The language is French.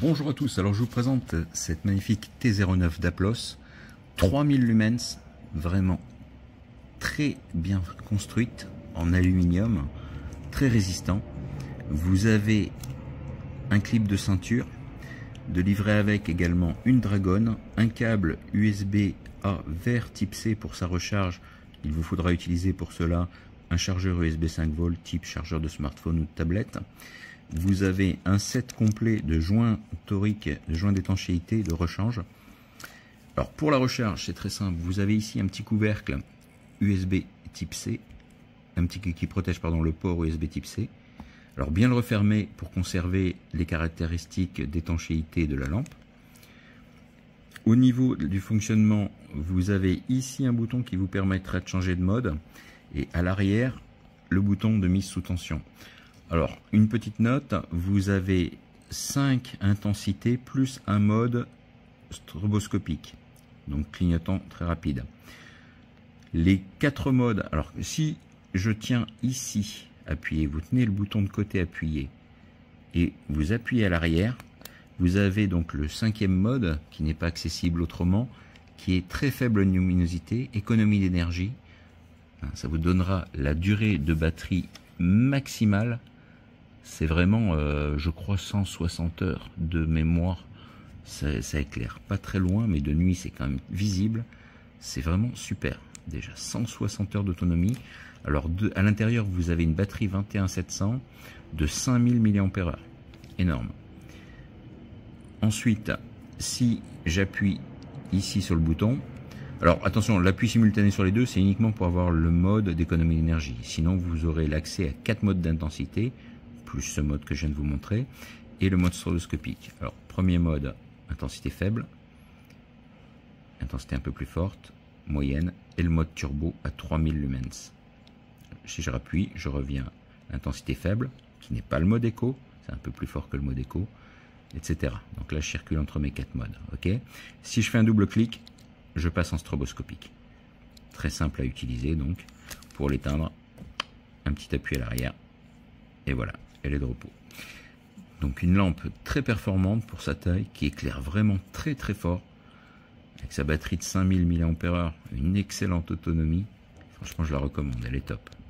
Bonjour à tous, alors je vous présente cette magnifique T09 d'Aplos, 3000 lumens, vraiment très bien construite en aluminium, très résistant. Vous avez un clip de ceinture, de livrer avec également une dragonne, un câble USB-A vers type C pour sa recharge. Il vous faudra utiliser pour cela un chargeur USB 5 volts type chargeur de smartphone ou de tablette. Vous avez un set complet de joints toriques, de joints d'étanchéité, de rechange. Alors pour la recharge, c'est très simple. Vous avez ici un petit couvercle USB type C, qui protège le port USB type C. Alors bien le refermer pour conserver les caractéristiques d'étanchéité de la lampe. Au niveau du fonctionnement, vous avez ici un bouton qui vous permettra de changer de mode et à l'arrière, le bouton de mise sous tension. Alors, une petite note, vous avez 5 intensités plus un mode stroboscopique, donc clignotant très rapide. Les 4 modes, alors si je tiens ici, appuyé, vous tenez le bouton de côté appuyé et vous appuyez à l'arrière, vous avez donc le 5e mode qui n'est pas accessible autrement, qui est très faible luminosité, économie d'énergie. Ça vous donnera la durée de batterie maximale. C'est vraiment, je crois, 160 heures de mémoire. Ça éclaire pas très loin, mais de nuit, c'est quand même visible. C'est vraiment super. Déjà, 160 heures d'autonomie. Alors, à l'intérieur, vous avez une batterie 21700 de 5000 mAh. Énorme. Ensuite, si j'appuie ici sur le bouton, alors attention, l'appui simultané sur les deux, c'est uniquement pour avoir le mode d'économie d'énergie. Sinon, vous aurez l'accès à 4 modes d'intensité, plus ce mode que je viens de vous montrer, et le mode stroboscopique. Alors, premier mode, intensité faible, intensité un peu plus forte, moyenne, et le mode turbo à 3000 lumens. Si je rappuie, je reviens à l'intensité faible, qui n'est pas le mode écho, c'est un peu plus fort que le mode écho, etc. Donc là, je circule entre mes 4 modes. Ok. Si je fais un double clic, je passe en stroboscopique. Très simple à utiliser, donc, pour l'éteindre, un petit appui à l'arrière, et voilà, elle est de repos. Donc une lampe très performante pour sa taille, qui éclaire vraiment très très fort, avec sa batterie de 5000 mAh, une excellente autonomie. Franchement, je la recommande, elle est top.